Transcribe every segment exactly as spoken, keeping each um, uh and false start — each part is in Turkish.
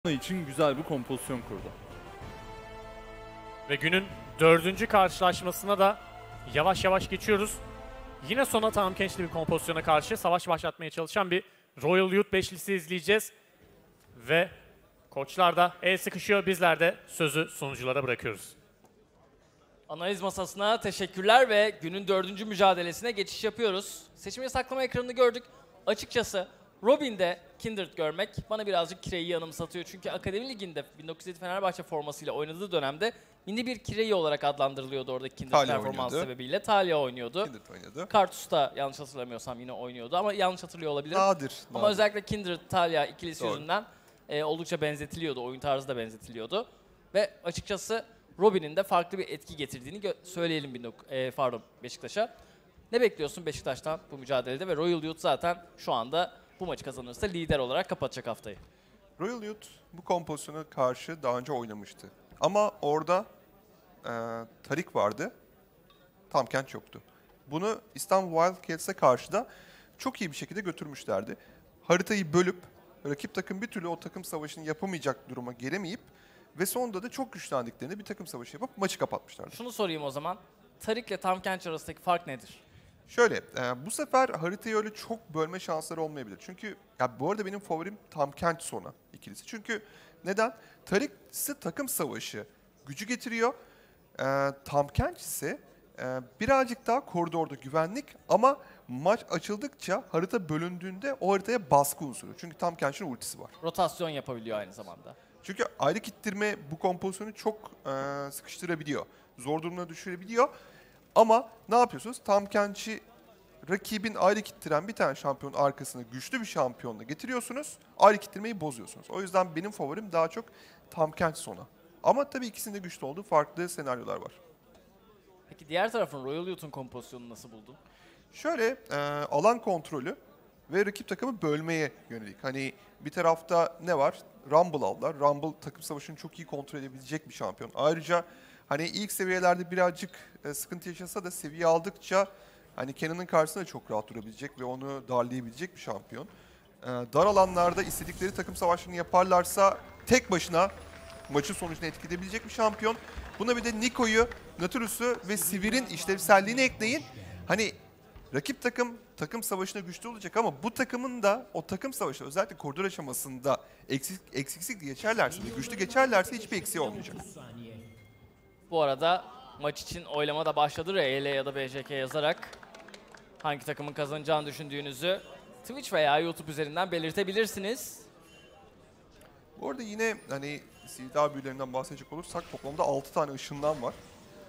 için güzel bir kompozisyon kurdu. Ve günün dördüncü karşılaşmasına da yavaş yavaş geçiyoruz. Yine sona tam gençli bir kompozisyona karşı savaş başlatmaya çalışan bir Royal Youth beşlisi izleyeceğiz. Ve koçlar da el sıkışıyor. Bizler de sözü sunuculara bırakıyoruz. Analiz masasına teşekkürler ve günün dördüncü mücadelesine geçiş yapıyoruz. Seçim yasaklama ekranını gördük. Açıkçası Robin'de Kindred görmek bana birazcık Kireyi'yi anımsatıyor. Çünkü Akademi Ligi'nde bin dokuz yüz yedi Fenerbahçe formasıyla oynadığı dönemde mini bir Kireyi olarak adlandırılıyordu oradaki Kindred Talia performansı oynuyordu. sebebiyle. Talia oynuyordu. Kindred oynadı. Kartus da yanlış hatırlamıyorsam yine oynuyordu ama yanlış hatırlıyor olabilirim. Nadir. Ama nadir. özellikle Kindred Talia ikilisi Doğru. yüzünden e, oldukça benzetiliyordu. Oyun tarzı da benzetiliyordu. Ve açıkçası Robin'in de farklı bir etki getirdiğini söyleyelim bir e, pardon Beşiktaş'a. Ne bekliyorsun Beşiktaş'tan bu mücadelede ve Royal Youth zaten şu anda bu maçı kazanırsa lider olarak kapatacak haftayı. Royal Youth bu kompozisyona karşı daha önce oynamıştı. Ama orada e, Tarik vardı. Tam Kent yoktu. Bunu İstanbul Wildcats'e karşı da çok iyi bir şekilde götürmüşlerdi. Haritayı bölüp rakip takım bir türlü o takım savaşını yapamayacak duruma gelemeyip ve sonunda da çok güçlendiklerinde bir takım savaşı yapıp maçı kapatmışlardı. Şunu sorayım o zaman. Tarik'le Tam Kench arasındaki fark nedir? Şöyle, e, bu sefer haritayı öyle çok bölme şansları olmayabilir. Çünkü ya bu arada benim favorim Tam Kench Sona ikilisi. Çünkü neden? Tarik ise takım savaşı gücü getiriyor. E, Tam Kench ise e, birazcık daha koridorda güvenlik ama maç açıldıkça harita bölündüğünde o haritaya baskı unsuru. Çünkü Tam Kench'in ultisi var. Rotasyon yapabiliyor aynı zamanda. Çünkü ayrı kittirme bu kompozisyonu çok e, sıkıştırabiliyor. Zor durumuna düşürebiliyor. Ama ne yapıyorsunuz? Tam Kench'i rakibin ayrı kittiren bir tane şampiyon arkasına güçlü bir şampiyonla getiriyorsunuz. Ayrı kittirmeyi bozuyorsunuz. O yüzden benim favorim daha çok Tam Kench Sona. Ama tabii ikisinde güçlü olduğu farklı senaryolar var. Peki diğer tarafın Royal Youth'un kompozisyonunu nasıl buldun? Şöyle e, alan kontrolü ve rakip takımı bölmeye yönelik. Hani bir tarafta ne var? Rumble aldılar. Rumble takım savaşını çok iyi kontrol edebilecek bir şampiyon. Ayrıca hani ilk seviyelerde birazcık e, sıkıntı yaşasa da seviye aldıkça hani Cannon'ın karşısında çok rahat durabilecek ve onu darlayabilecek bir şampiyon. E, dar alanlarda istedikleri takım savaşlarını yaparlarsa tek başına maçın sonucunu etkileyebilecek bir şampiyon. Buna bir de Niko'yu, Natulus'u ve Sivir'in işlevselliğini ekleyin. Hani rakip takım takım savaşına güçlü olacak ama bu takımın da o takım savaşı özellikle koridor aşamasında eksik, eksiksik geçerlerse ve güçlü geçerlerse hiçbir eksiği olmayacak. Bu arada maç için oylama da başladı. R L ya da B J K yazarak hangi takımın kazanacağını düşündüğünüzü Twitch veya YouTube üzerinden belirtebilirsiniz. Bu arada yine hani silahlar büyülerinden bahsedecek olursak toplamda altı tane ışından var.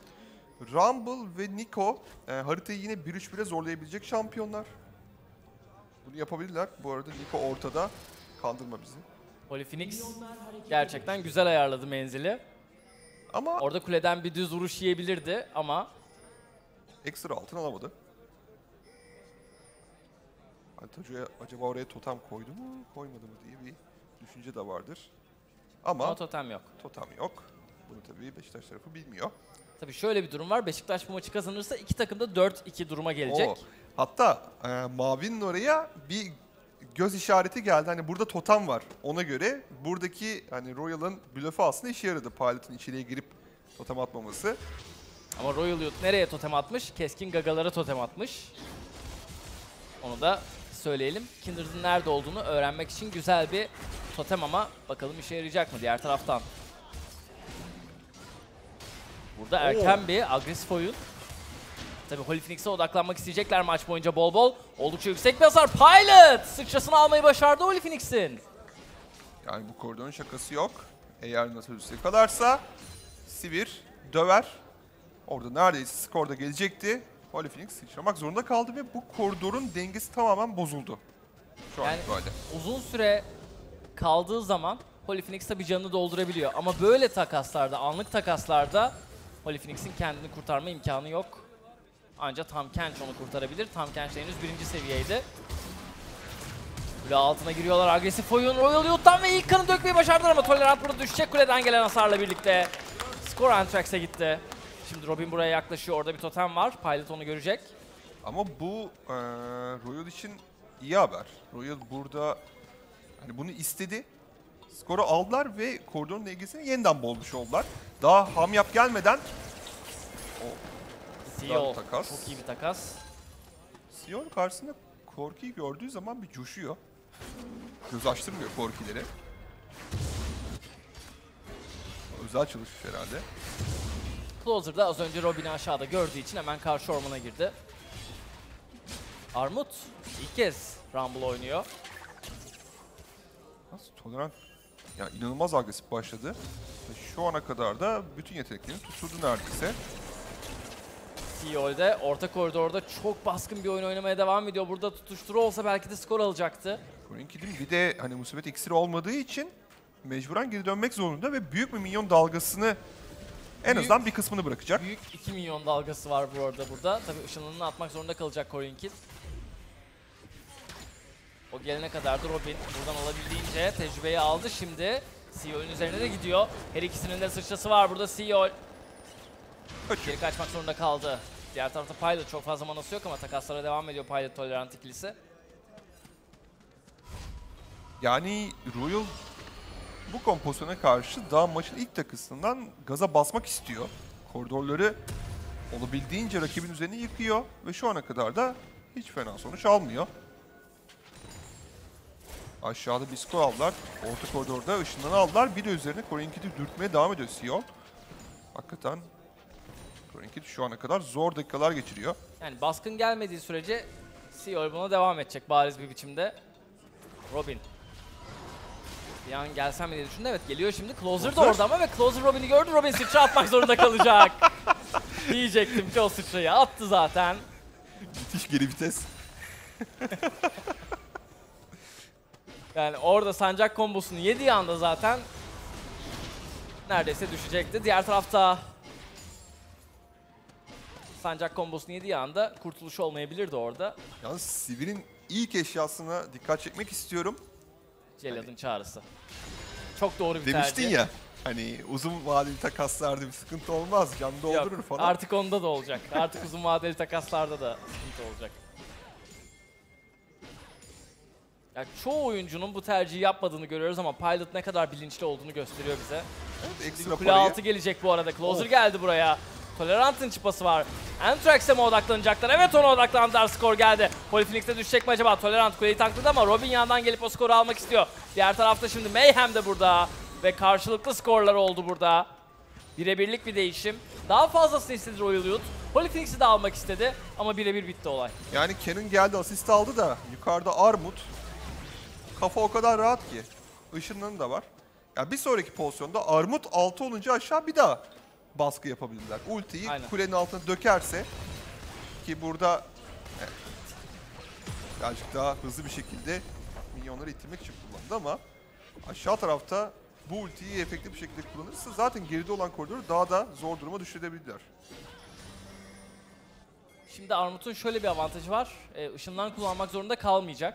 Rumble ve Niko e, haritayı yine bir üç bire zorlayabilecek şampiyonlar. Bunu yapabilirler. Bu arada Niko ortada. Kandırma bizi. Holy Phoenix gerçekten güzel ayarladı menzili. Ama Orada kuleden bir düz vuruş yiyebilirdi ama ekstra altın alamadı. Tacu'ya acaba oraya totem koydu mu, koymadı mı diye bir düşünce de vardır. Ama, ama totem yok. totem yok. Bunu tabii Beşiktaş tarafı bilmiyor. Tabii şöyle bir durum var. Beşiktaş bu maçı kazanırsa iki takım da dört iki duruma gelecek. Oo. Hatta e, Mavi'nin oraya bir göz işareti geldi. Hani burada totem var. Ona göre buradaki hani Royal'ın blöfü aslında işe yaradı. Pilot'ın içeriye girip totem atmaması. Ama Royal Youth nereye totem atmış? Keskin gagalara totem atmış. Onu da söyleyelim. Kindred'in nerede olduğunu öğrenmek için güzel bir totem ama bakalım işe yarayacak mı diğer taraftan. Burada erken bir agresif oyun. Tabii Holy Phoenix'e odaklanmak isteyecekler maç boyunca bol bol. Oldukça yüksek bir hasar. Pilot! Sıçrasını almayı başardı Holy Phoenix'in. Yani bu koridorun şakası yok. Eğer Natulus'u yakalarsa Sivir döver. Orada neredeyse skorda gelecekti. Holy Phoenix sıçramak zorunda kaldı ve bu koridorun dengesi tamamen bozuldu. Şu an Yani böyle. uzun süre kaldığı zaman Holy Phoenix tabii canını doldurabiliyor. Ama böyle takaslarda, anlık takaslarda Holy Phoenix'in kendini kurtarma imkanı yok. Ancak Tam Kench onu kurtarabilir. Tam Kench henüz birinci seviyeydi. Kule altına giriyorlar. Agresif oyun Royal Youth'tan ve ilk kanı dökmeyi başardılar ama Tolerant burada düşecek kuleden gelen hasarla birlikte. Skor Antrax'e gitti. Şimdi Robin buraya yaklaşıyor. Orada bir totem var. Pilot onu görecek. Ama bu e, Royal için iyi haber. Royal burada hani bunu istedi. skoru aldılar ve koridorun dengesini yeniden bozmuş oldular. Daha ham yap gelmeden Seol takas. çok iyi bir takas. Seol karşısında Corki'yi gördüğü zaman bir coşuyor. Göz açtırmıyor Corki'leri. Özel çalışmış herhalde. Closer da az önce Robin'i aşağıda gördüğü için hemen karşı ormana girdi. Armut ilk kez Rumble oynuyor. Nasıl tolerant? Ya inanılmaz agresif başladı. Ve şu ana kadar da bütün yeteneklerini tutturdu neredeyse. Seol de orta koridorda çok baskın bir oyun oynamaya devam ediyor. Burada tutuşturu olsa belki de skor alacaktı. Korenkid'in bir de hani musibet iksiri olmadığı için mecburen geri dönmek zorunda ve büyük bir minyon dalgasını en Büyük- azından bir kısmını bırakacak. Büyük iki milyon dalgası var bu arada burada. Tabii ışınlarını atmak zorunda kalacak Corrinkid. O gelene kadar da Robin buradan olabildiğince tecrübeyi aldı. Şimdi Seol'ün üzerine de gidiyor. Her ikisinin de sıçrası var burada. Seol Kaçıyor. geri kaçmak zorunda kaldı. Diğer tarafta Pilot çok fazla manası yok ama takaslara devam ediyor Pilot Tolerant ikilisi. Yani Royal bu kompozisyona karşı daha maçın ilk dakikasından gaza basmak istiyor. Koridorları olabildiğince rakibin üzerine yıkıyor ve şu ana kadar da hiç fena sonuç almıyor. Aşağıda bir skor aldılar. Orta koridorda ışınlarını aldılar. Bir de üzerine Corrinkid'i dürtmeye devam ediyor Seol. Hakikaten Corrinkid şu ana kadar zor dakikalar geçiriyor. Yani baskın gelmediği sürece Seol buna devam edecek bariz bir biçimde. Robin. Bir an gelsem mi diye düşündü. Evet geliyor şimdi. Closer da Closer. orada ama ve Closer Robin'i gördü. Robin sıçra atmak zorunda kalacak. Diyecektim ki o sıçrayı attı zaten. Müthiş geri vites. Yani orada sancak kombosunu yediği anda zaten neredeyse düşecekti. Diğer tarafta sancak kombosunu yediği anda kurtuluş olmayabilirdi orada. Yalnız Sivir'in ilk eşyasına dikkat çekmek istiyorum. Cellad'ın çağrısı. Çok doğru bir Demiştin tercih. ya hani uzun vadeli takaslarda bir sıkıntı olmaz, can doldurur Yok, falan. artık onda da olacak. Artık uzun vadeli takaslarda da sıkıntı olacak. Ya çoğu oyuncunun bu tercihi yapmadığını görüyoruz ama Pilot ne kadar bilinçli olduğunu gösteriyor bize. Evet, ekstra Kule parayı. altı gelecek bu arada. Closer Of. geldi buraya. Tolerant'ın çıpası var. Anthrax'e mi odaklanacaklar? Evet ona odaklandılar. Skor geldi. Polyphenix'e düşecek mi acaba? Tolerant kuleyi tankladı ama Robin yandan gelip o skoru almak istiyor. Diğer tarafta şimdi Mayhem de burada. Ve karşılıklı skorlar oldu burada. Birebirlik bir değişim. Daha fazlasını istedi Royal Youth. Polyphenix'i de almak istedi ama birebir bitti olay. Yani Kenan geldi, asist aldı da yukarıda Armut. Kafa o kadar rahat ki. Işınların da var. Ya bir sonraki pozisyonda Armut altı olunca aşağı bir daha baskı yapabilirler. Ultiyi Aynen. kulenin altına dökerse ki burada evet, birazcık daha hızlı bir şekilde minyonları ittirmek için kullandı ama aşağı tarafta bu ultiyi efektif bir şekilde kullanırsa zaten geride olan koridoru daha da zor duruma düşürebilirler. Şimdi Armut'un şöyle bir avantajı var. Ee, ışınlan kullanmak zorunda kalmayacak.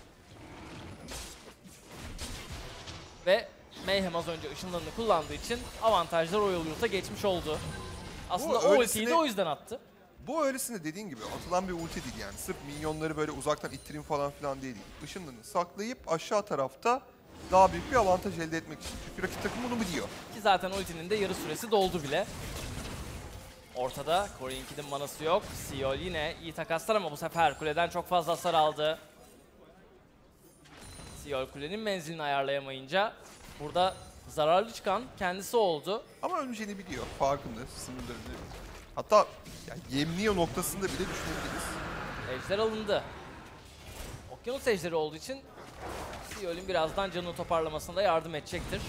Ve Mayhem az önce ışınlarını kullandığı için avantajlar Royal Youth'a geçmiş oldu. Aslında o öylesine- ultiyi de o yüzden attı. Bu öylesine dediğin gibi atılan bir ulti değil yani. Sırf minyonları böyle uzaktan ittireyim falan filan değil. Işınlarını saklayıp aşağı tarafta daha büyük bir avantaj elde etmek için. Çünkü rakip takım bunu biliyor. Ki zaten ultinin de yarı süresi doldu bile. Ortada Corrinkid'in manası yok. Seol yine iyi takaslar ama bu sefer kuleden çok fazla hasar aldı. Seol kulenin menzilini ayarlayamayınca burada zararlı çıkan kendisi oldu. Ama ölmeyeceğini biliyor. Farkında sınırlarını. Hatta yani yemliyor noktasında bile düşünebiliriz. Ejder alındı. Okyanus ejderi olduğu için Seol'ün birazdan canını toparlamasına da yardım edecektir.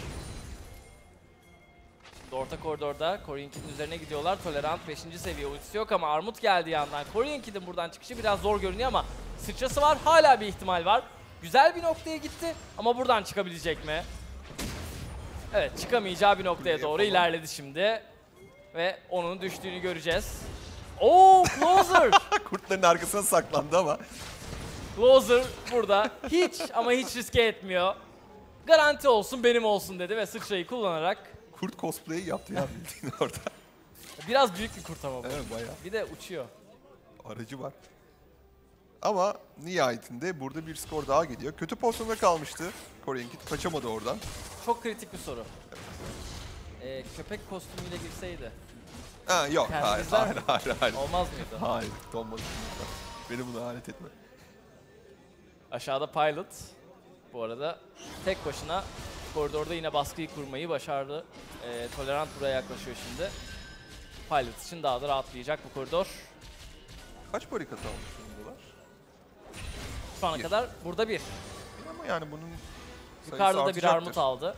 Şimdi orta koridorda Corrinkid'in üzerine gidiyorlar. Tolerant beşinci seviye ultisi yok ama Armut geldi yandan. Corrinkid'in buradan çıkışı biraz zor görünüyor ama sıçrası var. Hala bir ihtimal var. Güzel bir noktaya gitti ama buradan çıkabilecek mi? Evet, çıkamayacağı bir noktaya doğru ilerledi şimdi. Ve onun düştüğünü göreceğiz. Oo, Closer! Kurtların arkasına saklandı ama. Closer burada hiç ama hiç riske etmiyor. Garanti olsun benim olsun dedi ve sıçrayı kullanarak Kurt cosplay'i yaptı ya bildiğin orada. biraz büyük bir kurt ama bu. Evet bayağı. Bir de uçuyor. Aracı var. Ama nihayetinde burada bir skor daha geliyor. Kötü pozisyonda kalmıştı. Koreankid kaçamadı oradan. Çok kritik bir soru. Ee, köpek kostümüyle girseydi Ha, yok, Kendiniz hayır, var hayır, mı? hayır, hayır. olmaz mıydı? Hayır, olmadı. Beni buna alet etme. Aşağıda Pilot. Bu arada tek başına koridorda yine baskıyı kurmayı başardı. Ee, Tolerant buraya yaklaşıyor şimdi. Pilot için daha da rahatlayacak bu koridor. Kaç barikat almış durumdalar? Şu ana Bir. kadar burada bir. Ama yani bunun sayısı Yukarıda da bir artacaktır. armut aldı.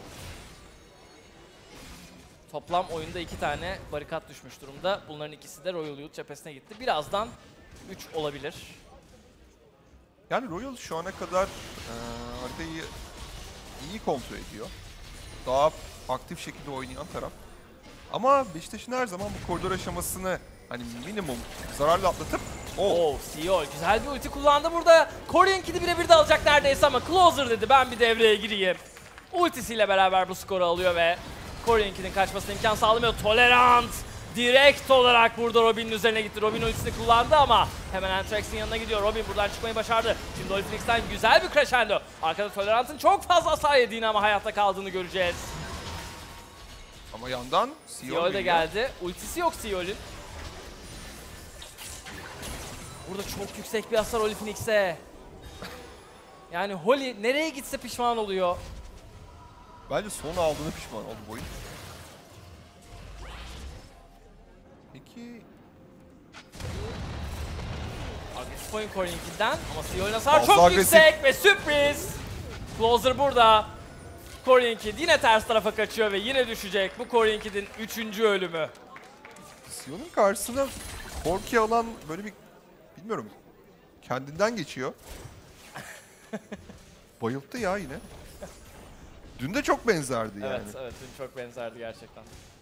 Toplam oyunda iki tane barikat düşmüş durumda. Bunların ikisi de Royal Youth cephesine gitti. Birazdan üç olabilir. Yani Royal şu ana kadar e, haritayı iyi kontrol ediyor. Daha aktif şekilde oynayan taraf. Ama Beşiktaş'ın her zaman bu koridor aşamasını hani minimum zararla atlatıp o Oh, C E O güzel bir ulti kullandı burada. Koreankid'i birebir de alacak neredeyse ama Closer dedi ben bir devreye gireyim. Ultisiyle beraber bu skoru alıyor ve Koreankid'in kaçmasına imkan sağlamıyor. Tolerant direkt olarak burada Robin'in üzerine gitti. Robin ultisini kullandı ama hemen Antrax'in yanına gidiyor. Robin buradan çıkmayı başardı. Şimdi Oliphenix'ten güzel bir crescendo. Arkada Tolerant'ın çok fazla hasar yediğini ama hayatta kaldığını göreceğiz. ama yandan C E O da geldi. Ultisi yok C E O'nun. Burada çok yüksek bir hasar Oliphenix'e. Yani Holy nereye gitse pişman oluyor. Bence son aldığını pişman oldu bu oyun. Peki Agresif oyun Koreankid'den ama C E O'nun hasar Fazla çok agresif. yüksek ve sürpriz. Closer burada. Koreankid yine ters tarafa kaçıyor ve yine düşecek. Bu Koreankid'in üçüncü ölümü. Sion'un karşısına Korki alan böyle bir bilmiyorum kendinden geçiyor. Bayılttı ya yine. Dün de çok benzerdi yani. Evet, evet. Dün çok benzerdi gerçekten.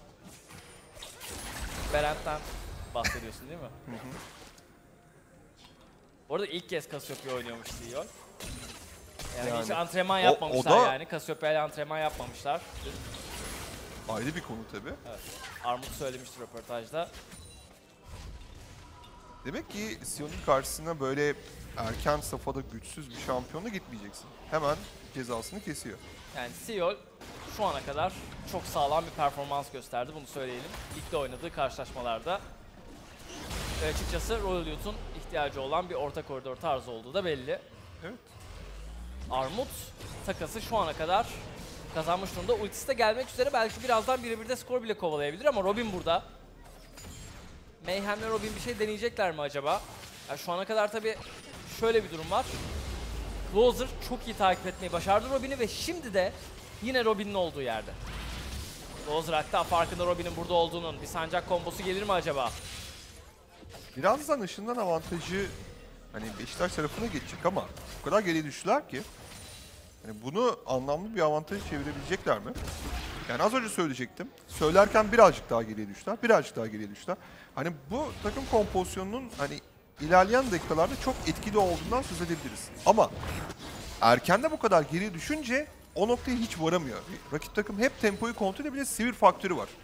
Berent'ten bahsediyorsun değil mi? Hı hı. Orada ilk kez Cassiopeia oynuyormuş C E O. Yani, Yani hiç antrenman o- yapmamışlar o da- yani. Cassiopeia ile antrenman yapmamışlar. Ayrı bir konu tabii. Armut söylemişti röportajda. Demek ki Sion'un karşısına böyle erken safhada güçsüz bir şampiyonla gitmeyeceksin. Hemen cezasını kesiyor. Yani C E O şu ana kadar çok sağlam bir performans gösterdi. Bunu söyleyelim. Ligde oynadığı karşılaşmalarda. Ve açıkçası Royal Youth'un ihtiyacı olan bir orta koridor tarzı olduğu da belli. Evet. Armut takası şu ana kadar kazanmış durumda. Ultisi de gelmek üzere. Belki birazdan birebir de skor bile kovalayabilir ama Robin burada. Mayhem'le Robin bir şey deneyecekler mi acaba? Yani şu ana kadar tabii şöyle bir durum var. Closer çok iyi takip etmeyi başardı Robin'i ve şimdi de yine Robin'in olduğu yerde. Closer hatta farkında Robin'in burada olduğunun. Bir sancak kombosu gelir mi acaba? Birazdan ışından avantajı hani Beşiktaş tarafına geçecek ama o kadar geriye düştüler ki hani bunu anlamlı bir avantaja çevirebilecekler mi? Yani az önce söyleyecektim. Söylerken birazcık daha geriye düştüler, birazcık daha geriye düştüler. Hani bu takım kompozisyonunun hani ilerleyen dakikalarda çok etkili olduğundan söz edebiliriz. Ama erkende bu kadar geriye düşünce o noktaya hiç varamıyor. Rakip takım hep tempoyu kontrol edebilir, sivir faktörü var.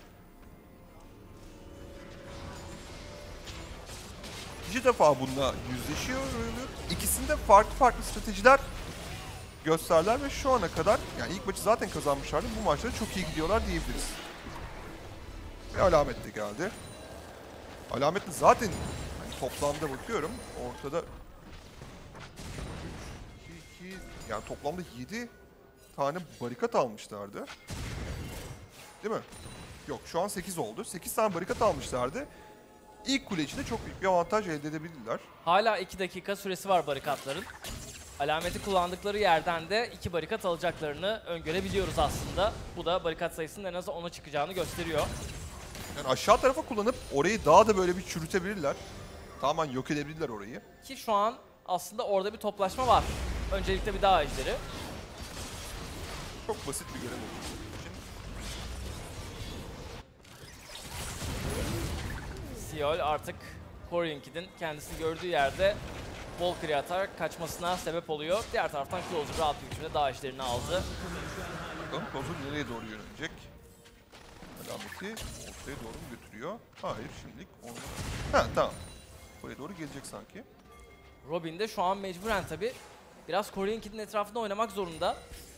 İkinci defa bununla yüzleşiyor. İkisinde farklı farklı stratejiler gösterler ve şu ana kadar yani ilk maçı zaten kazanmışlardı. Bu maçta çok iyi gidiyorlar diyebiliriz. Ve alamet de geldi. Alametli zaten hani toplamda bakıyorum ortada iki, iki, yani toplamda yedi tane barikat almışlardı. Değil mi? Yok şu an sekiz oldu. sekiz tane barikat almışlardı. İlk kule içinde çok büyük bir avantaj elde edebildiler. Hala iki dakika süresi var barikatların. Alameti kullandıkları yerden de iki barikat alacaklarını öngörebiliyoruz aslında. Bu da barikat sayısının en az ona çıkacağını gösteriyor. Yani aşağı tarafa kullanıp orayı daha da böyle bir çürütebilirler. Tamamen yok edebilirler orayı. Ki şu an aslında orada bir toplaşma var. Öncelikle bir dağ ejderi. Çok basit bir görev oldu bizim için. Seol artık Koreankid'in kendisini gördüğü yerde Valkyrie atarak kaçmasına sebep oluyor. Diğer taraftan Closer rahat bir biçimde dağ ejderini aldı. Bakalım Kozul nereye doğru yönelecek? Alameti ortaya doğru mu götürüyor? Hayır şimdilik onu... Ha tamam. Oraya doğru gelecek sanki. Robin de şu an mecburen tabii biraz Corey'inkinin etrafında oynamak zorunda.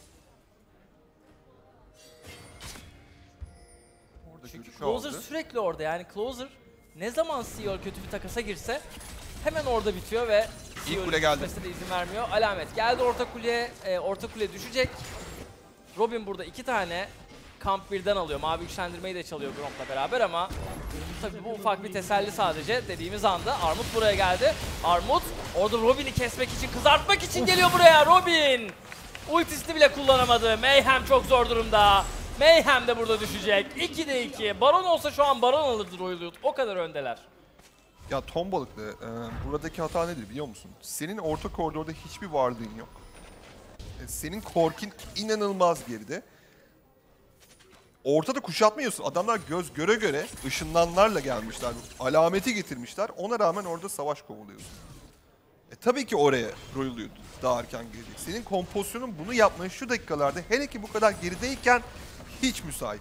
Orada Çünkü görüşü Closer aldı. sürekli orada, yani Closer ne zaman C E O kötü bir takasa girse hemen orada bitiyor ve İlk C E O'nun kule geldi. düşmesine de izin vermiyor. Alamet geldi orta kuleye, e, orta kule düşecek. Robin burada iki tane kamp birden alıyor. Mavi güçlendirmeyi de çalıyor Gromp'la beraber ama tabii bu ufak bir teselli sadece dediğimiz anda. Armut buraya geldi. Armut orada Robin'i kesmek için, kızartmak için geliyor buraya. Robin ultisini bile kullanamadı. Mayhem çok zor durumda. Mayhem de burada düşecek. ikide iki. Baron olsa şu an Baron alırdı Royal Youth. O kadar öndeler. Ya ton balıklı, e, buradaki hata nedir biliyor musun? Senin orta koridorda hiçbir varlığın yok. E, senin Korkin inanılmaz geride. Ortada kuşatmıyorsun. Adamlar göz göre göre ışınlanlarla gelmişler. Alameti getirmişler. Ona rağmen orada savaş kovuluyorsun. E tabii ki oraya Royal Youth daha erken gelecek. Senin kompozisyonun bunu yapmaya şu dakikalarda, hele ki bu kadar gerideyken hiç müsait.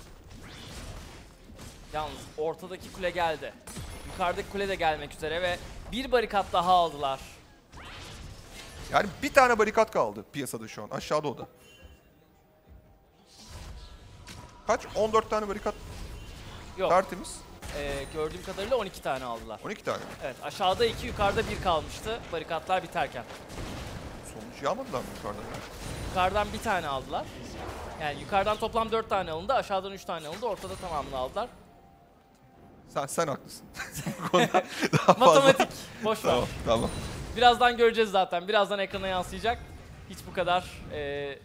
Yalnız ortadaki kule geldi. Yukarıdaki kule de gelmek üzere ve bir barikat daha aldılar. Yani bir tane barikat kaldı piyasada şu an. Aşağıda o da. Kaç? on dört tane barikat Yok, tertemiz. e, gördüğüm kadarıyla on iki tane aldılar. on iki tane. Evet, aşağıda iki, yukarıda bir kalmıştı barikatlar biterken. Sonuncuyu almadılar mı yukarıdan? Yukarıdan bir tane aldılar. Yani yukarıdan toplam dört tane alındı, aşağıdan üç tane alındı, ortada tamamını aldılar. Sen sen haklısın. Bu konuda daha fazla. Matematik, boş ver. Tamam, tamam. Birazdan göreceğiz zaten, birazdan ekrana yansıyacak. Hiç bu kadar e,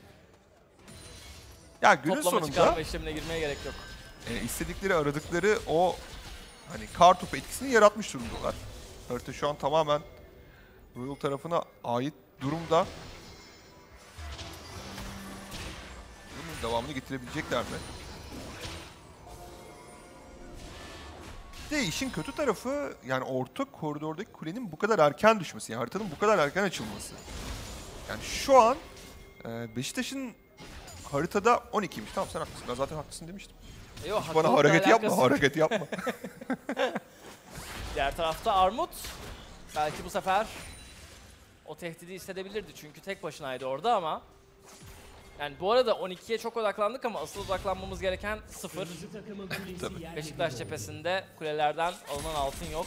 Ya günün toplama sonunda çıkarma işlemine girmeye gerek yok. e, istedikleri, aradıkları o hani kartopu etkisini yaratmış durumdalar. Harita şu an tamamen Royal tarafına ait durumda. Bunun devamını getirebilecekler mi? Bir de işin kötü tarafı, yani orta koridordaki kulenin bu kadar erken düşmesi, yani haritanın bu kadar erken açılması. Yani şu an e, Beşiktaş'ın haritada on ikiymiş. Tamam, sen haklısın. Ben zaten haklısın demiştim. Yok, Hiç bana haklılıkla hareket yapma, alakası yok. hareket yapma. Diğer tarafta Armut belki bu sefer o tehdidi hissedebilirdi çünkü tek başınaydı orada ama yani bu arada on ikiye çok odaklandık ama asıl odaklanmamız gereken sıfır. Tabii. Beşiktaş cephesinde kulelerden alınan altın yok.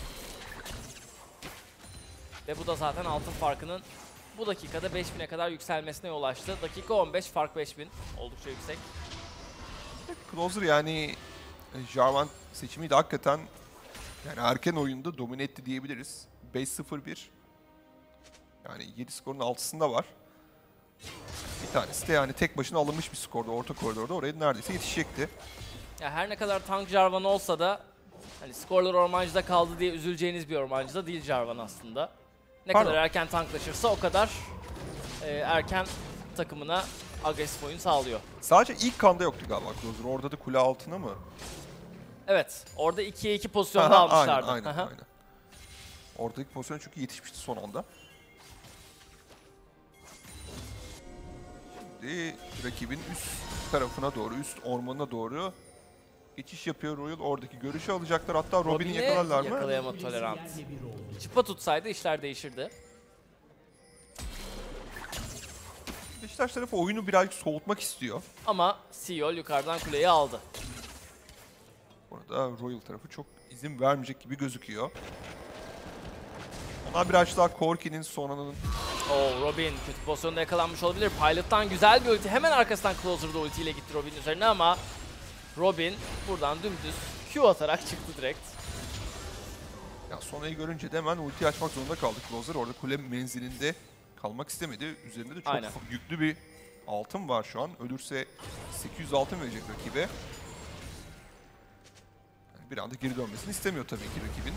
Ve bu da zaten altın farkının bu dakikada beş bine kadar yükselmesine yol açtı. Dakika on beş, fark beş bin. Oldukça yüksek. Closer yani Jarvan seçimi de hakikaten yani erken oyunda domine etti diyebiliriz. beş sıfır bir. Yani yedi skorun altısında var. Bir tanesi de yani tek başına alınmış bir skorda orta koridorda, oraya neredeyse yetişecekti. Ya her ne kadar tank Jarvan olsa da hani skorlar ormancıda kaldı diye üzüleceğiniz bir ormancı da değil Jarvan aslında. Ne Pardon. kadar erken tanklaşırsa o kadar e, erken takımına agresif oyun sağlıyor. Sadece ilk kanda yoktu galiba Closer. Orada da kule altına mı? Evet, orada ikiye iki pozisyonda Aha, almışlardı. Aynen, aynen, Aha. aynen. Oradaki pozisyon çünkü yetişmişti son anda. Şimdi rakibin üst tarafına doğru, üst ormanına doğru geçiş yapıyor Royal. Oradaki görüşü alacaklar. Hatta Robin'i Robin'i yakalarlar mı? yakalayamadı Tolerant. Çıpa tutsaydı işler değişirdi. Beşiktaş tarafı oyunu birazcık soğutmak istiyor. Ama C E O yukarıdan kuleyi aldı. Burada Royal tarafı çok izin vermeyecek gibi gözüküyor. Ona biraz daha Corki'nin sonunun Oo, Robin kötü pozisyonda yakalanmış olabilir. Pilot'tan güzel bir ulti. Hemen arkasından Closer'da ultiyle gitti Robin'in üzerine ama Robin buradan dümdüz Q atarak çıktı direkt. ya Sona'yı görünce de hemen ulti açmak zorunda kaldı Closer. Orada kule menzilinde kalmak istemedi. Üzerinde de çok Aynen. yüklü bir altın var şu an. Ölürse sekiz yüz altın verecek rakibe. Yani bir anda geri dönmesini istemiyor tabii ki rakibin.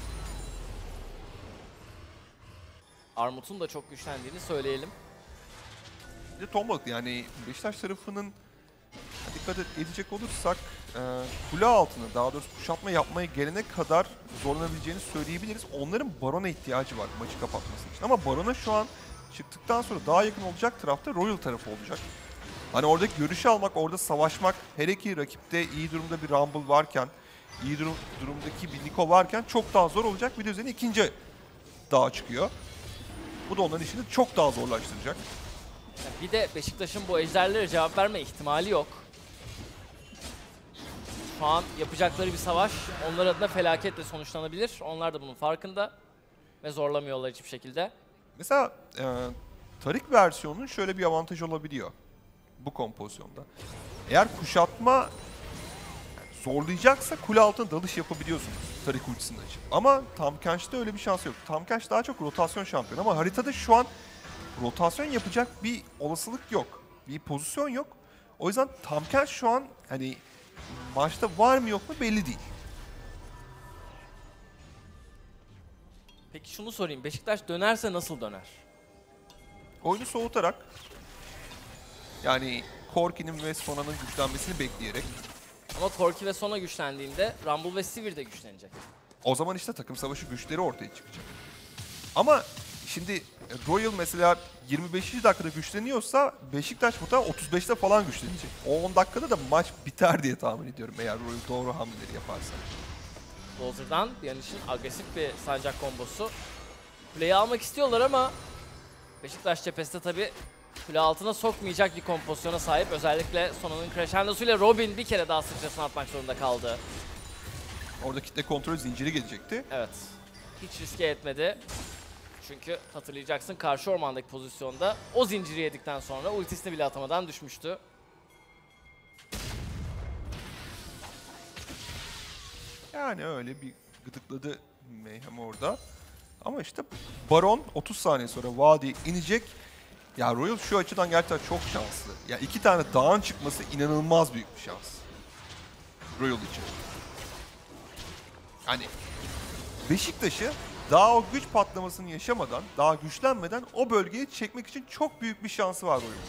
Armut'un da çok güçlendiğini söyleyelim. Bir de Tombak, yani Beşiktaş tarafının dikkat edecek olursak e, kule altını, daha doğrusu kuşatma yapmaya gelene kadar zorlanabileceğini söyleyebiliriz. Onların Baron'a ihtiyacı var maçı kapatması için. Ama Baron'a şu an çıktıktan sonra daha yakın olacak tarafta Royal tarafı olacak. Hani oradaki görüşü almak, orada savaşmak, hele ki rakipte iyi durumda bir Rumble varken, iyi durum, durumdaki bir Niko varken çok daha zor olacak. Bir de üzerine ikinci dağa çıkıyor. Bu da onların işini çok daha zorlaştıracak. Bir de Beşiktaş'ın bu ejderlere cevap verme ihtimali yok. Şu an yapacakları bir savaş onlar adına felaketle sonuçlanabilir. Onlar da bunun farkında ve zorlamıyorlar hiçbir şekilde. Mesela e, Tarik versiyonunun şöyle bir avantajı olabiliyor bu kompozisyonda. Eğer kuşatma zorlayacaksa kule altına dalış yapabiliyorsunuz Tarik ultisini açıp. Ama Tahm Kench'te öyle bir şans yok. Tahm Kench daha çok rotasyon şampiyonu ama haritada şu an rotasyon yapacak bir olasılık yok. Bir pozisyon yok. O yüzden Tahm Kench şu an hani maçta var mı yok mu belli değil. Peki şunu sorayım. Beşiktaş dönerse nasıl döner? Oyunu soğutarak, yani Corki'nin ve Sona'nın güçlenmesini bekleyerek, Ama Corki ve Sona güçlendiğinde Rumble ve Sivir de güçlenecek. o zaman işte takım savaşı güçleri ortaya çıkacak. Ama şimdi Royal mesela yirmi beşinci dakikada güçleniyorsa Beşiktaş muhtemelen otuz beşte falan güçlenecek. O on dakikada da maç biter diye tahmin ediyorum eğer Royal doğru hamleleri yaparsa. Dozer'dan bir an için agresif bir sancak kombosu. Kuleyi almak istiyorlar ama Beşiktaş cephesinde tabi kule altına sokmayacak bir kompozisyona sahip. Özellikle Sona'nın crescendo'suyla Robin bir kere daha sıçrasını atmak zorunda kaldı. Orada kitle kontrol zinciri gelecekti. Evet. Hiç riske etmedi. Çünkü hatırlayacaksın karşı ormandaki pozisyonda o zinciri yedikten sonra ultisini bile atamadan düşmüştü. Yani öyle bir gıdıkladı Mayhem orada. Ama işte Baron otuz saniye sonra vadi inecek. Ya Royal şu açıdan gerçekten çok şanslı. Ya iki tane dağın çıkması inanılmaz büyük bir şans. Royal için. Yani Beşiktaş'ı daha o güç patlamasını yaşamadan, daha güçlenmeden o bölgeyi çekmek için çok büyük bir şansı var Royal'ın.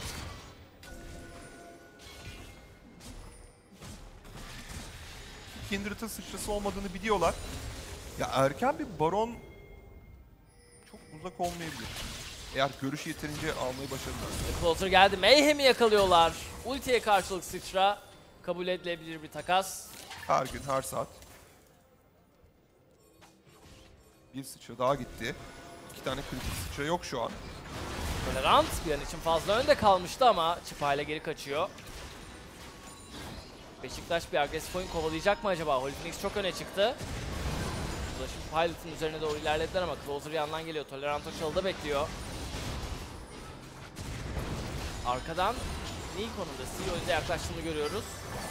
Kindred'ın sıçrası olmadığını biliyorlar. Ya erken bir Baron çok uzak olmayabilir. Eğer görüşü yeterince almayı başarırlar. Closer geldi. Mayhem'i yakalıyorlar. Ultiye karşılık sıçra. Kabul edilebilir bir takas. Her gün, her saat. Bir sıçra daha gitti. İki tane kritik sıçra yok şu an. Tolerant bir an için fazla önde kalmıştı ama çıpayla geri kaçıyor. Beşiktaş bir agresif oyun kovalayacak mı acaba? Holy Phoenix çok öne çıktı. Burada şimdi Pilot'ın üzerine doğru ilerlediler ama Closer yandan geliyor. Tolerant o çalıda bekliyor. Arkadan Nikon'un da C E O'ya yaklaştığını görüyoruz.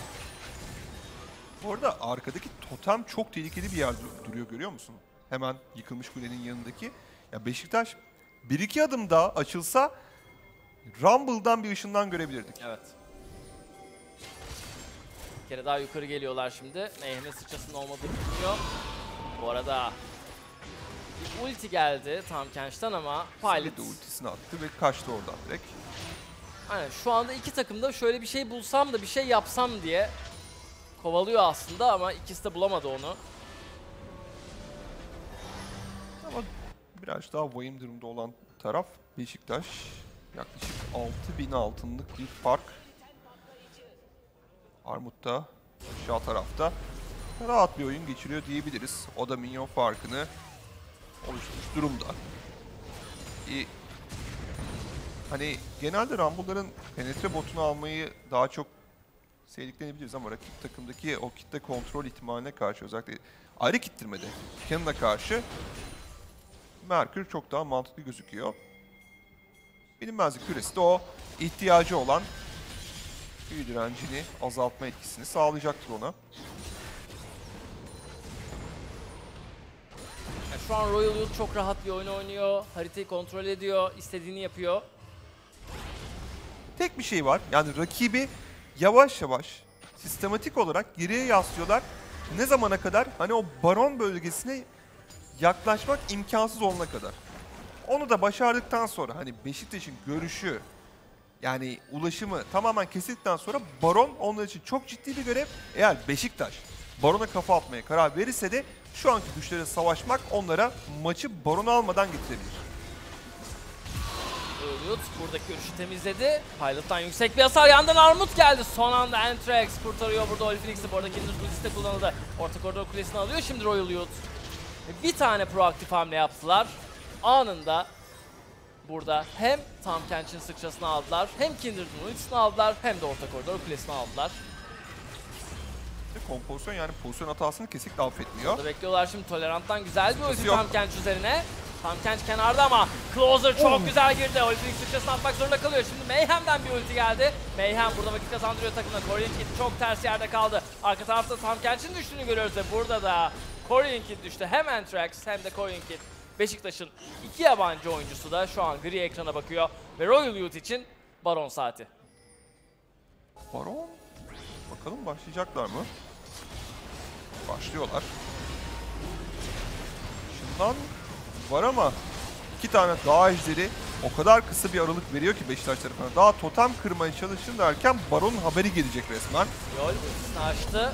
Bu arada arkadaki totem çok tehlikeli bir yer dur- duruyor görüyor musun? Hemen yıkılmış kulenin yanındaki. Ya Beşiktaş bir iki adım daha açılsa Rumble'dan bir ışından görebilirdik. Evet. Bir kere daha yukarı geliyorlar şimdi. Mayhem'e sıçrasının olmadığı biliniyor. Bu arada bir ulti geldi Tahm Kench'ten ama Pilot... Pilot de ultisini attı ve kaçtı oradan direkt. Aynen şu anda iki takım da şöyle bir şey bulsam da bir şey yapsam diye kovalıyor aslında ama ikisi de bulamadı onu. Ama biraz daha vahim durumda olan taraf Beşiktaş. Yaklaşık altı bin altınlık bir fark. Armut da aşağı tarafta rahat bir oyun geçiriyor diyebiliriz. O da minyon farkını oluşturmuş durumda. E, hani genelde Rumble'ların penetre botunu almayı daha çok sevdiklerini ama rakip takımdaki o kitle kontrol ihtimaline karşı özellikle ayrı kittirmede Cannon'a karşı Merkür çok daha mantıklı gözüküyor. Bilinmezlik küresi de o ihtiyacı olan büyü direncini azaltma etkisini sağlayacaktır ona. Yani şu an Royal Youth çok rahat bir oyun oynuyor. Haritayı kontrol ediyor, istediğini yapıyor. Tek bir şey var. Yani rakibi yavaş yavaş sistematik olarak geriye yaslıyorlar. Ne zamana kadar? Hani o baron bölgesine yaklaşmak imkansız olana kadar. Onu da başardıktan sonra hani Beşiktaş'ın görüşü yani ulaşımı tamamen kesildikten sonra baron onlar için çok ciddi bir görev. Eğer Beşiktaş barona kafa atmaya karar verirse de şu anki güçlere savaşmak onlara maçı baron almadan getirebilir. Royal Youth buradaki görüşü temizledi. Pilot'tan yüksek bir hasar. Yandan Armut geldi. Son anda Anthrax kurtarıyor burada Holy Phoenix'i. Bu arada Kindred ultisi de kullanıldı. Orta koridor kulesini alıyor şimdi Royal Youth. Bir tane proaktif hamle yaptılar. Anında Burada hem Tahm Kench'in sıçrasını aldılar, hem Kindred'in ultisini aldılar, hem de orta koridor kulesini aldılar. Kompozisyon yani pozisyon hatasını kesinlikle affetmiyor. Burada bekliyorlar şimdi Tolerant'tan güzel bir ulti yok. Tahm Kench üzerine. Tahm Kench kenarda ama Closer çok güzel girdi. Ulti'nin sıçrasını atmak zorunda kalıyor. Şimdi Mayhem'den bir ulti geldi. Mayhem burada vakit kazandırıyor takımına. Korean Kid çok ters yerde kaldı. Arka tarafta Tahm Kench'in düştüğünü görüyoruz ve burada da Korean Kid düştü. Hem Anthrax hem de Korean Kid. Beşiktaş'ın iki yabancı oyuncusu da şu an gri ekrana bakıyor. Ve Royal Youth için Baron saati. Baron. Bakalım başlayacaklar mı? Başlıyorlar. Şundan var ama iki tane dağ ejderi o kadar kısa bir aralık veriyor ki Beşiktaş tarafına. Daha totem kırmaya çalışın derken Baron'un haberi gelecek resmen. Siyol ultisini açtı.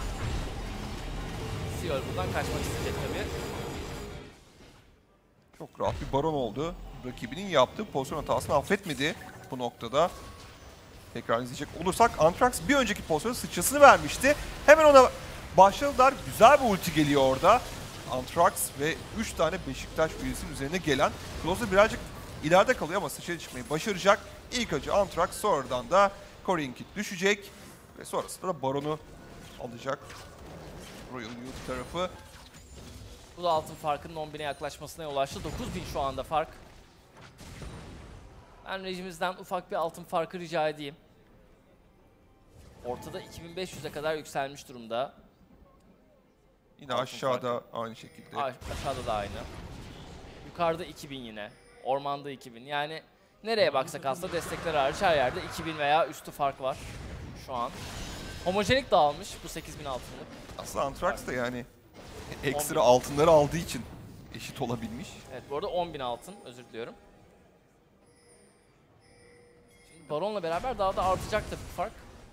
Siyol buradan kaçmak isteyecek tabii. Çok rahat bir Baron oldu. Rakibinin yaptığı pozisyon hatasını affetmedi bu noktada. Tekrar izleyecek olursak Anthrax bir önceki pozisyonda sıçrasını vermişti. Hemen ona başladılar. Güzel bir ulti geliyor orada. Anthrax ve üç tane Beşiktaş üyesinin üzerine gelen. Closer birazcık ileride kalıyor ama sıçraya çıkmayı başaracak. İlk önce Anthrax, sonradan da Korean Kid düşecek. Ve sonrasında da Baron'u alacak Royal Youth tarafı. Bu da altın farkının on bine yaklaşmasına yol açtı. dokuz bin şu anda fark. Ben rejimizden ufak bir altın farkı rica edeyim. Ortada iki bin beş yüze kadar yükselmiş durumda. Yine Altın aşağıda farkı. aynı şekilde. A- aşağıda da aynı. Yukarıda iki bin yine. Ormanda iki bin. Yani nereye baksak aslında destekler hariç her yerde iki bin veya üstü fark var şu an. Homojenik dağılmış bu sekiz bin altınlık. Aslında Anthrax da yani ekstra on bin. altınları aldığı için eşit olabilmiş. Evet bu arada on bin altın, özür diliyorum. Şimdi Baron'la beraber daha da artacak tabii bu fark.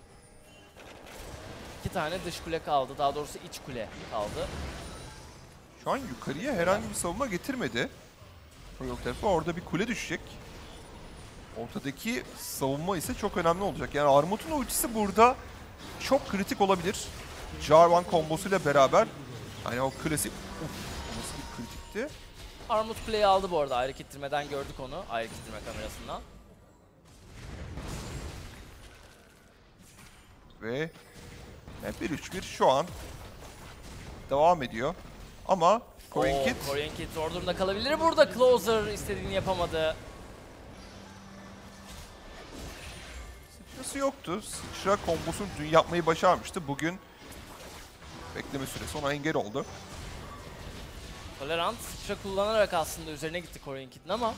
İki tane dış kule kaldı, daha doğrusu iç kule kaldı. Şu an yukarıya herhangi bir savunma getirmedi Royal tarafı. Orada bir kule düşecek. Ortadaki savunma ise çok önemli olacak. Yani Armut'un ultisi burada çok kritik olabilir. Jarvan kombosuyla beraber. Hani o klasik... Uf, o nasıl bir kritikti? Armut kuleyi aldı bu arada, ayrı kittirmeden gördük onu, ayrı kittirme kamerasından. Ve bir üç bir şu an devam ediyor. Ama Korean Kid Korean Kid zor durumda kalabilir burada. Closer istediğini yapamadı. sıçrası yoktu. Sıçra kombosunu dün yapmayı başarmıştı. Bugün bekleme süresi ona engel oldu. Tolerant sıçra kullanarak aslında üzerine gitti Korean Kid'in ama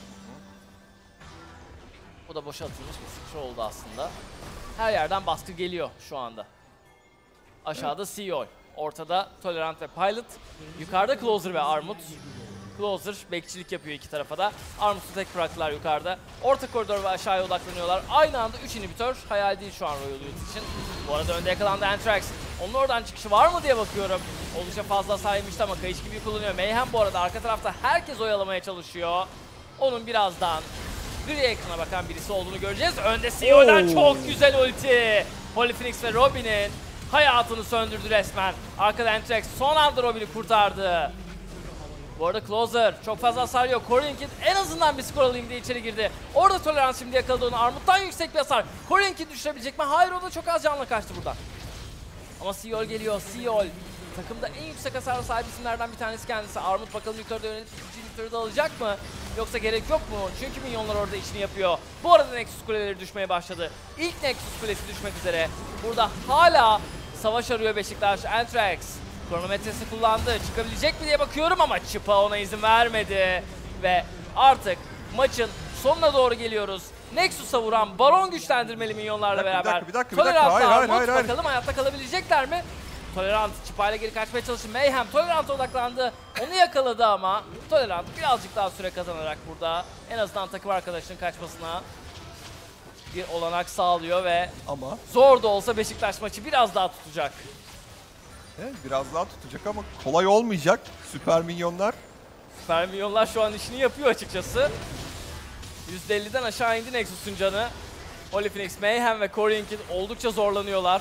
bu da boşa atılmış bir sıçra oldu aslında. Her yerden baskı geliyor şu anda. Aşağıda C E O, ortada Tolerant ve Pilot, yukarıda Closer ve Armut. Closer bekçilik yapıyor iki tarafa da. Armut'u tek bıraktılar yukarıda. Orta koridor ve aşağıya odaklanıyorlar. Aynı anda üç inhibitör hayal değil şu an Royal Youth için. Bu arada önde yakalandı Anthrax. Onun oradan çıkışı var mı diye bakıyorum. Oldukça fazla saymıştı ama kayış gibi kullanıyor. Mayhem bu arada arka tarafta herkes oyalamaya çalışıyor. Onun birazdan gri ekrana bakan birisi olduğunu göreceğiz. Önde C E O'dan çok güzel ulti. Holy Phoenix ve Robin'in hayatını söndürdü resmen. Arkada Anthrax son anda Robin'i kurtardı. Bu arada Closer çok fazla hasar yok. Korean Kid en azından bir skor alayım diye içeri girdi. Orada Tolerans şimdi yakaladı onu. Armut'tan yüksek bir hasar. Korean Kid düşürebilecek mi? Hayır, o da çok az canla kaçtı buradan. Ama C E O geliyor. C E O takımda en yüksek hasara sahip isimlerden bir tanesi kendisi. Armut bakalım yukarıda yönelip ikinci da alacak mı? Yoksa gerek yok mu? Çünkü minyonlar orada işini yapıyor. Bu arada Nexus kuleleri düşmeye başladı. İlk Nexus kulesi düşmek üzere. Burada hala savaş arıyor Beşiktaş. Anthrax kronometresini kullandı. Çıkabilecek mi diye bakıyorum ama Çıpa ona izin vermedi. Ve artık maçın sonuna doğru geliyoruz. Nexus'a vuran Baron güçlendirmeli minyonlarla Bir dakika, beraber. bir dakika, bir dakika, bir dakika. Tolerant'la Hayır, hayır, Armut, hayır, hayır. bakalım hayatta kalabilecekler mi? Tolerant Çıpa'yla geri kaçmaya çalıştı. Mayhem Tolerant'a odaklandı. Onu yakaladı ama Tolerant birazcık daha süre kazanarak burada en azından takım arkadaşının kaçmasına bir olanak sağlıyor ve Ama zor da olsa Beşiktaş maçı biraz daha tutacak. evet, biraz daha tutacak ama kolay olmayacak. Süper minyonlar. Süper minyonlar şu an işini yapıyor açıkçası. yüzde elliden aşağı indi Nexus'un canı. Holy Phoenix, Mayhem ve Korean Kid oldukça zorlanıyorlar.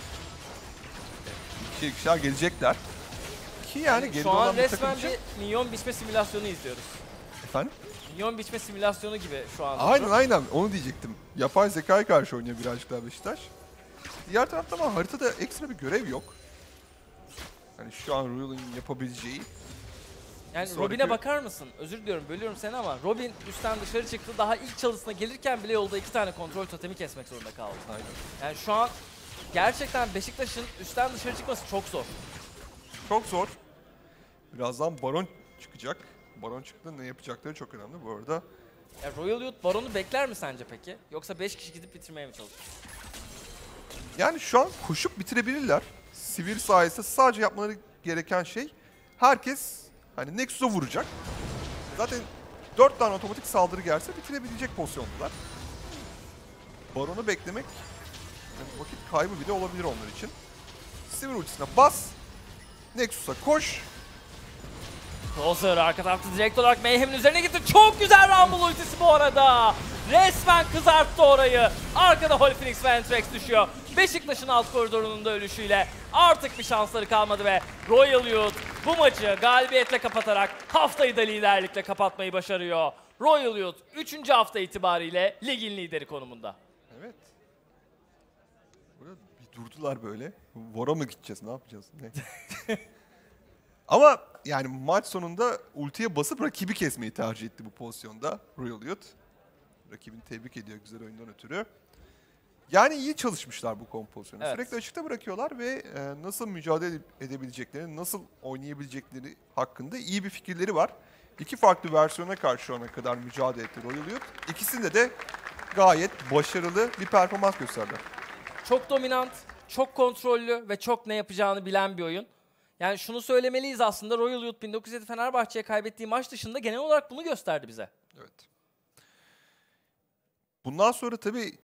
İkişer ikişer gelecekler. Ki yani geride Şu an olan bir takım resmen için. bir minyon biçme simülasyonu izliyoruz. Efendim? Minyon biçme simülasyonu gibi şu anda. Aynen aynen onu diyecektim. Yapay zekaya karşı oynuyor birazcık daha Beşiktaş. Diğer tarafta ama haritada ekstra bir görev yok. Hani şu an Royal'ın yapabileceği. Yani Sonraki- Robin'e bakar mısın? Özür diliyorum, bölüyorum seni ama Robin üstten dışarı çıktı. Daha ilk çalısına gelirken bile yolda iki tane kontrol totemi kesmek zorunda kaldı. Aynen. Yani şu an gerçekten Beşiktaş'ın üstten dışarı çıkması çok zor. Çok zor. Birazdan Baron çıkacak. Baron çıktı, ne yapacakları çok önemli bu arada. Ya Royal Youth Baron'u bekler mi sence peki? Yoksa beş kişi gidip bitirmeye mi çalışır? Yani şu an koşup bitirebilirler. Sivir sayesinde sadece yapmaları gereken şey herkes hani Nexus'a vuracak. Zaten dört tane otomatik saldırı gelse bitirebilecek pozisyondalar. Baron'u beklemek yani vakit kaybı bile olabilir onlar için. Sivir ultisine bas. Nexus'a koş. Closer arka tarafta direkt olarak Mayhem'in üzerine gitti. Çok güzel Rumble ultisi bu arada. Resmen kızarttı orayı. Arkada Holy Phoenix ve Entrex düşüyor. Beşiktaş'ın alt koridorunun da ölüşüyle artık bir şansları kalmadı ve Royal Youth bu maçı galibiyetle kapatarak haftayı da liderlikle kapatmayı başarıyor. Royal Youth üçüncü hafta itibariyle ligin lideri konumunda. Evet. Burada bir durdular böyle. Vora mı gideceğiz, ne yapacağız? Ne? Ama yani maç sonunda ultiye basıp rakibi kesmeyi tercih etti bu pozisyonda Royal Youth. Rakibini tebrik ediyor güzel oyundan ötürü. Yani iyi çalışmışlar bu kompozisyonu. Evet. Sürekli açıkta bırakıyorlar ve e, nasıl mücadele edip- edebilecekleri, nasıl oynayabilecekleri hakkında iyi bir fikirleri var. İki farklı versiyona karşı şu ana kadar mücadele etti Royal Youth. İkisinde de gayet başarılı bir performans gösterdiler. Çok dominant, çok kontrollü ve çok ne yapacağını bilen bir oyun. Yani şunu söylemeliyiz aslında, Royal Youth bin dokuz yüz yedi Fenerbahçe'ye kaybettiği maç dışında genel olarak bunu gösterdi bize. Evet. Bundan sonra tabii